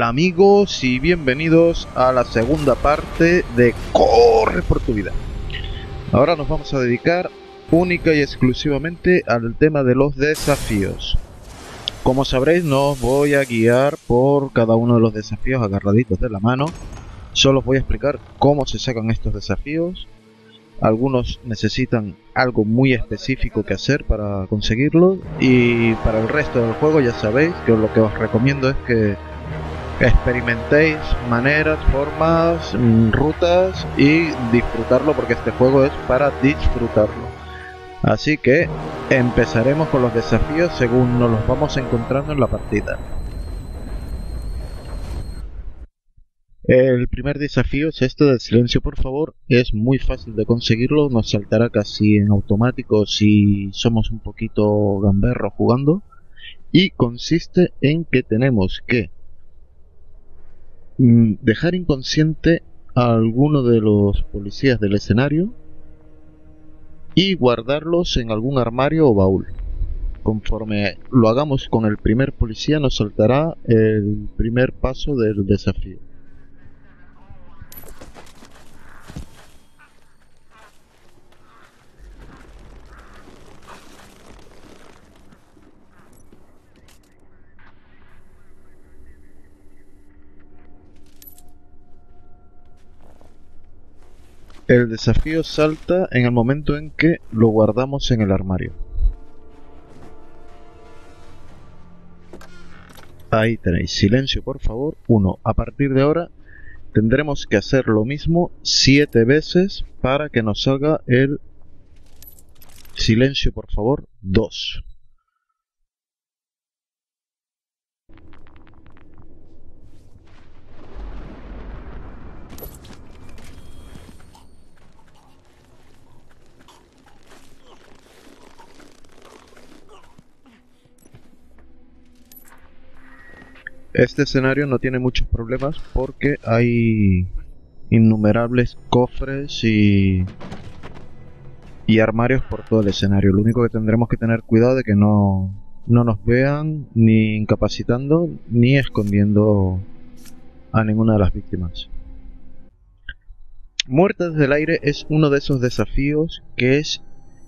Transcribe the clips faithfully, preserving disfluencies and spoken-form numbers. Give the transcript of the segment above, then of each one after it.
Hola amigos y bienvenidos a la segunda parte de Corre por tu vida. Ahora nos vamos a dedicar única y exclusivamente al tema de los desafíos. Como sabréis, no os voy a guiar por cada uno de los desafíos agarraditos de la mano. Solo os voy a explicar cómo se sacan estos desafíos. Algunos necesitan algo muy específico que hacer para conseguirlo, y para el resto del juego ya sabéis que lo que os recomiendo es que experimentéis maneras, formas, rutas y disfrutarlo, porque este juego es para disfrutarlo. Así que empezaremos con los desafíos según nos los vamos encontrando en la partida. El primer desafío es este del silencio, por favor. Es muy fácil de conseguirlo, nos saltará casi en automático si somos un poquito gamberros jugando. Y consiste en que tenemos que mm, dejar inconsciente a alguno de los policías del escenario y guardarlos en algún armario o baúl. Conforme lo hagamos con el primer policía, nos saltará el primer paso del desafío. El desafío salta en el momento en que lo guardamos en el armario. Ahí tenéis, silencio por favor, uno. A partir de ahora tendremos que hacer lo mismo siete veces para que nos salga el silencio por favor dos. Este escenario no tiene muchos problemas porque hay innumerables cofres y, y armarios por todo el escenario. Lo único que tendremos que tener cuidado de que no, no nos vean ni incapacitando ni escondiendo a ninguna de las víctimas. Muerte desde el aire es uno de esos desafíos que es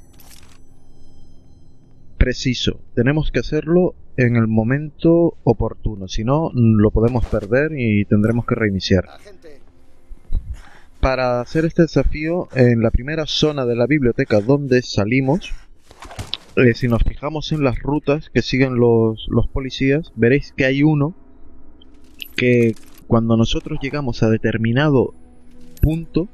preciso. Tenemos que hacerlo en el momento oportuno, si no lo podemos perder y tendremos que reiniciar. Para hacer este desafío, en la primera zona de la biblioteca donde salimos, eh, si nos fijamos en las rutas que siguen los, los policías, veréis que hay uno que cuando nosotros llegamos a determinado punto,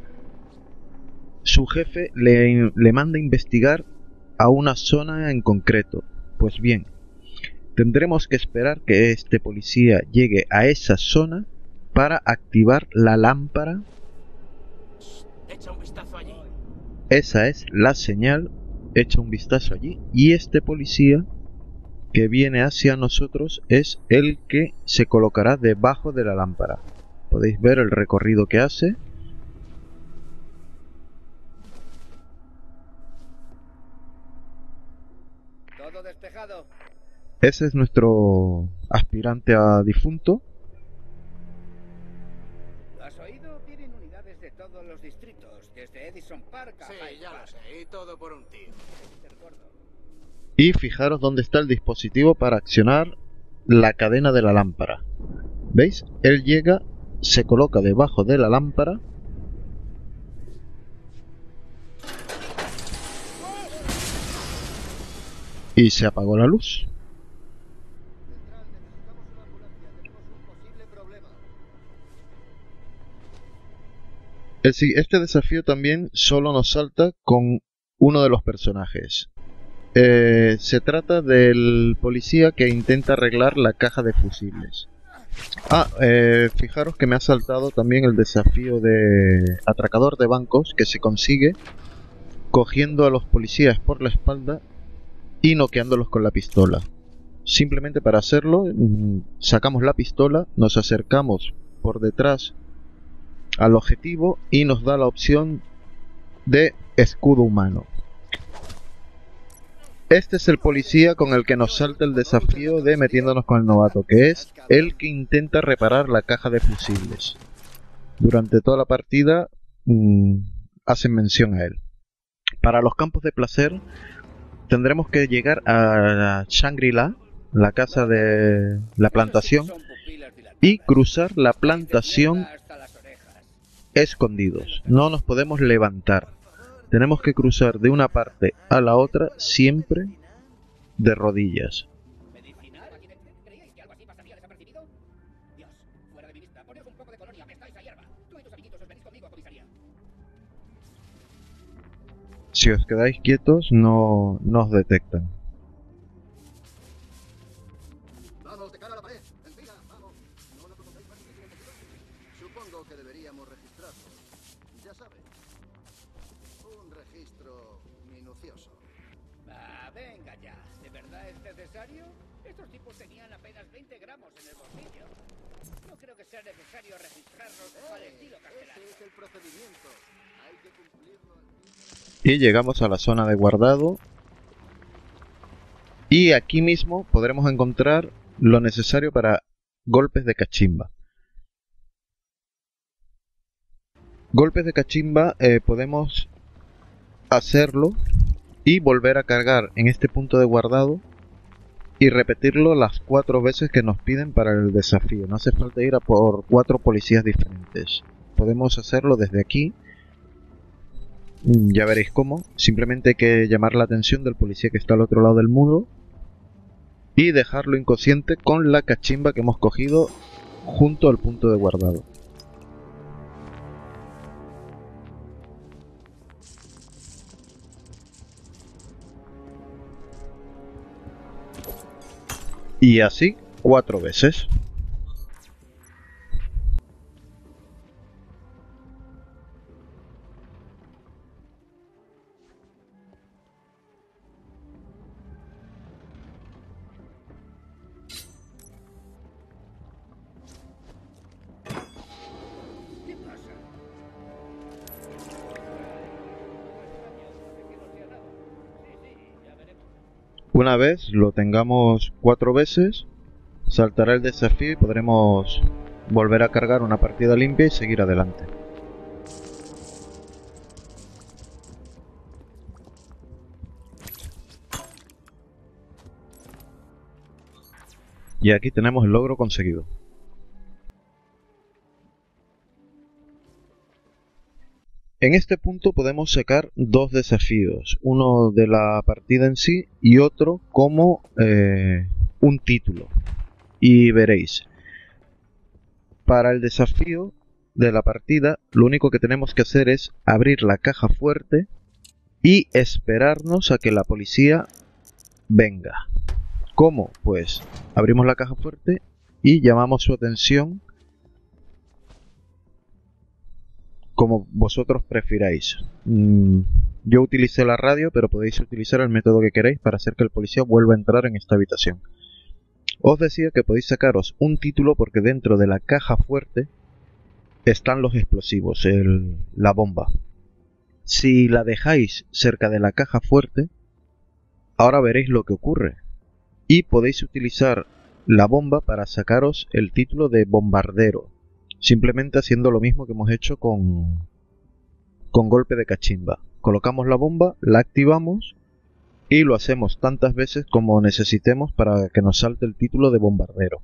su jefe le, le manda a investigar a una zona en concreto. Pues bien, tendremos que esperar que este policía llegue a esa zona para activar la lámpara. Echa un vistazo allí. Esa es la señal, echa un vistazo allí, y este policía que viene hacia nosotros es el que se colocará debajo de la lámpara. Podéis ver el recorrido que hace. Todo despejado. Ese es nuestro aspirante a difunto. ¿Lo has oído? Vienen unidades de todos los distritos, desde Edison Park a Sí, Hyde ya lo Park. sé, y todo por un tío. Y fijaros dónde está el dispositivo para accionar la cadena de la lámpara. ¿Veis? Él llega, se coloca debajo de la lámpara y se apagó la luz. El si- Este desafío también solo nos salta con uno de los personajes. Eh, se trata del policía que intenta arreglar la caja de fusibles. Ah, eh, fijaros que me ha saltado también el desafío de atracador de bancos, que se consigue cogiendo a los policías por la espalda y noqueándolos con la pistola. Simplemente para hacerlo, mm, sacamos la pistola, nos acercamos por detrás al objetivo y nos da la opción de escudo humano. Este es el policía con el que nos salta el desafío de metiéndonos con el novato, que es el que intenta reparar la caja de fusibles. Durante toda la partida mmm, hacen mención a él. Para los campos de placer tendremos que llegar a Shangri-La, la casa de la plantación, y cruzar la plantación escondidos. No nos podemos levantar. Tenemos que cruzar de una parte a la otra siempre de rodillas. Si os quedáis quietos, no, no os detectan. Vamos, de cara a la pared. Venga, vamos. No nos preocupéis más que tienen que Supongo que deberíamos registrarlo. Ya sabes. Un registro minucioso. Ah, venga ya. ¿De verdad es necesario? Estos tipos tenían apenas veinte gramos en el bolsillo. No creo que sea necesario registrarlos Eh, al estilo castellano. Ese es el procedimiento. Hay que cumplirlo. Y llegamos a la zona de guardado. Y aquí mismo podremos encontrar lo necesario para golpes de cachimba. Golpes de cachimba eh, podemos hacerlo y volver a cargar en este punto de guardado y repetirlo las cuatro veces que nos piden para el desafío. No hace falta ir a por cuatro policías diferentes. Podemos hacerlo desde aquí. Ya veréis cómo. Simplemente hay que llamar la atención del policía que está al otro lado del muro y dejarlo inconsciente con la cachimba que hemos cogido junto al punto de guardado. Y así cuatro veces. ¿Qué pasa? Sí, sí, ya veremos. Una vez lo tengamos cuatro veces, saltará el desafío y podremos volver a cargar una partida limpia y seguir adelante. Y aquí tenemos el logro conseguido. En este punto podemos sacar dos desafíos, uno de la partida en sí y otro como eh, un título. Y veréis, para el desafío de la partida lo único que tenemos que hacer es abrir la caja fuerte y esperarnos a que la policía venga. ¿Cómo? Pues abrimos la caja fuerte y llamamos su atención como vosotros prefiráis. Mm, yo utilicé la radio, pero podéis utilizar el método que queráis para hacer que el policía vuelva a entrar en esta habitación. Os decía que podéis sacaros un título porque dentro de la caja fuerte están los explosivos, el, la bomba. Si la dejáis cerca de la caja fuerte, ahora veréis lo que ocurre. Y podéis utilizar la bomba para sacaros el título de bombardero. Simplemente haciendo lo mismo que hemos hecho con, con golpe de cachimba. Colocamos la bomba, la activamos y lo hacemos tantas veces como necesitemos para que nos salte el título de bombardero.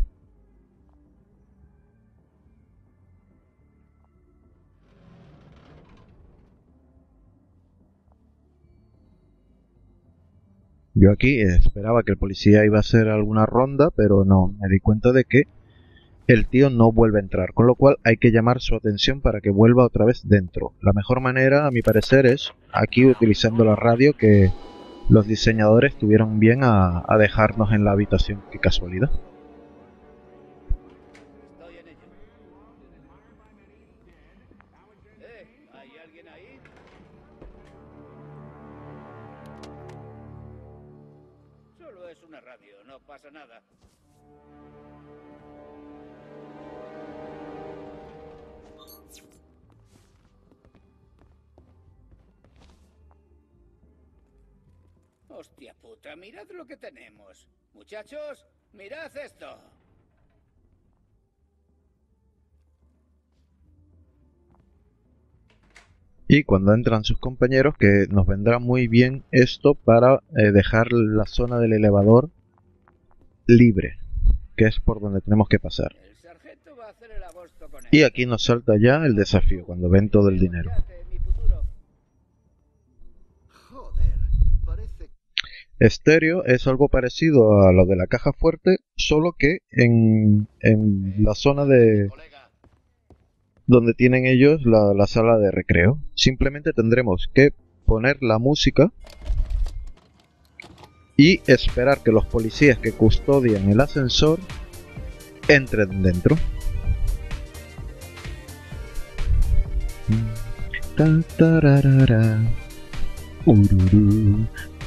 Yo aquí esperaba que el policía iba a hacer alguna ronda, pero no, me di cuenta de que el tío no vuelve a entrar, con lo cual hay que llamar su atención para que vuelva otra vez dentro. La mejor manera, a mi parecer, es aquí utilizando la radio que los diseñadores tuvieron bien a, a dejarnos en la habitación. Qué casualidad. Estoy en ello. ¿Eh? ¿Hay alguien ahí? Solo es una radio, no pasa nada. Hostia puta, mirad lo que tenemos. Muchachos, mirad esto. Y cuando entran sus compañeros, que nos vendrá muy bien esto para eh, dejar la zona del elevador libre, que es por donde tenemos que pasar. El sargento va a hacer el agosto con él. Y aquí nos salta ya el desafío, cuando ven todo el dinero. Mi futuro. Joder, parece... Estéreo es algo parecido a lo de la caja fuerte, solo que en, en la zona de donde tienen ellos la, la sala de recreo. Simplemente tendremos que poner la música y esperar que los policías que custodian el ascensor entren dentro. Ta, tararara. Ururú.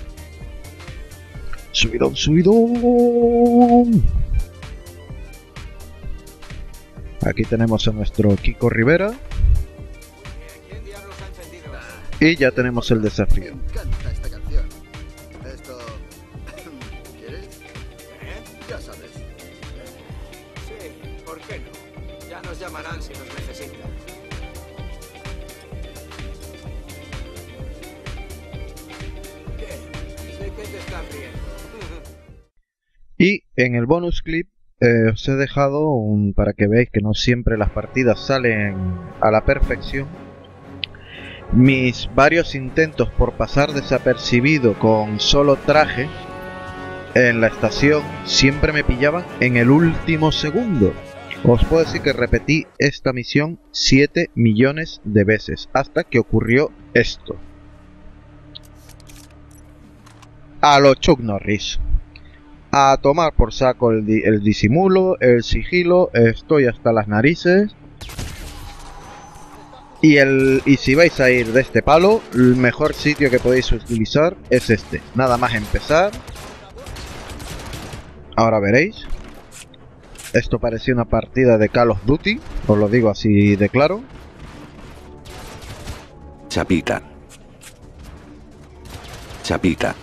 Subidón, subidón. Aquí tenemos a nuestro Kiko Rivera. Y ya tenemos el Me desafío. encanta esta canción. Esto... ¿Quieres? ¿Eh? Ya sabes. Sí, ¿por qué no? Ya nos llamarán si nos necesitan. ¿Qué? ¿De qué te estás riendo? Y en el bonus clip eh, os he dejado un, para que veáis que no siempre las partidas salen a la perfección, mis varios intentos por pasar desapercibido con solo traje en la estación siempre me pillaban en el último segundo. Os puedo decir que repetí esta misión siete millones de veces hasta que ocurrió esto. A lo Chuck Norris. A tomar por saco el, di el disimulo, el sigilo, estoy hasta las narices. Y, el, y si vais a ir de este palo, el mejor sitio que podéis utilizar es este. Nada más empezar. Ahora veréis. Esto parecía una partida de Call of Duty, os lo digo así de claro. Chapita. Chapita.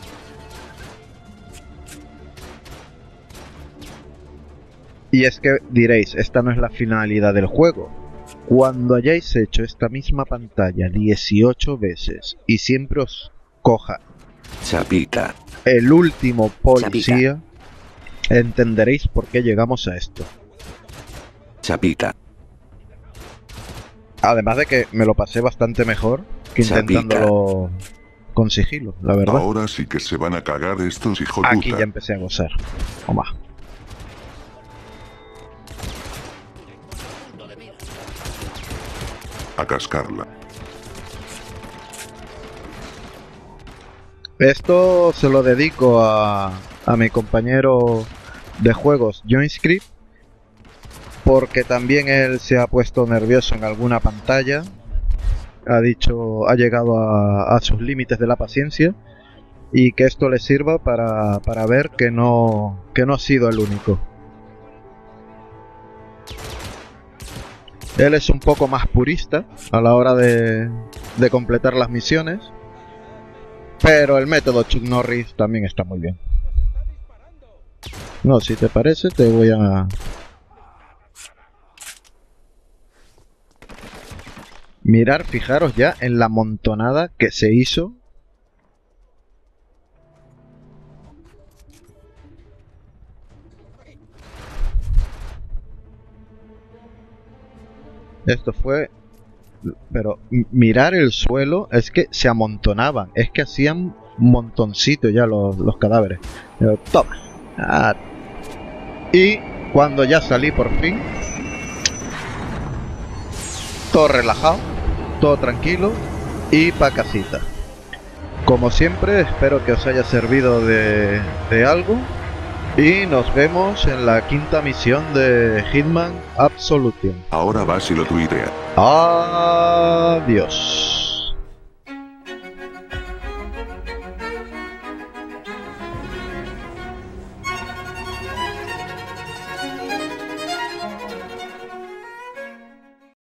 Y es que diréis, esta no es la finalidad del juego. Cuando hayáis hecho esta misma pantalla dieciocho veces y siempre os coja Chapita. el último policía, entenderéis por qué llegamos a esto. Chapita. Además de que me lo pasé bastante mejor que intentándolo con sigilo, la verdad. Ahora sí que se van a cagar estos hijos de Aquí puta. ya empecé a gozar. Toma. A cascarla. Esto se lo dedico a, a mi compañero de juegos, JoinScript, porque también él se ha puesto nervioso en alguna pantalla. Ha dicho, ha llegado a, a sus límites de la paciencia y que esto le sirva para, para ver que no, que no ha sido el único. Él es un poco más purista a la hora de, de completar las misiones, pero el método Chuck Norris también está muy bien. No, si te parece, te voy a... mirar, fijaros ya en la montonada que se hizo. Esto fue... pero mirar el suelo, es que se amontonaban, es que hacían montoncito ya los, los cadáveres. Pero, toma. Ah. Y cuando ya salí por fin, todo relajado, todo tranquilo y pa' casita. Como siempre, espero que os haya servido de, de algo. Y nos vemos en la quinta misión de Hitman Absolution. Ahora vas y lo tuiteas. Adiós.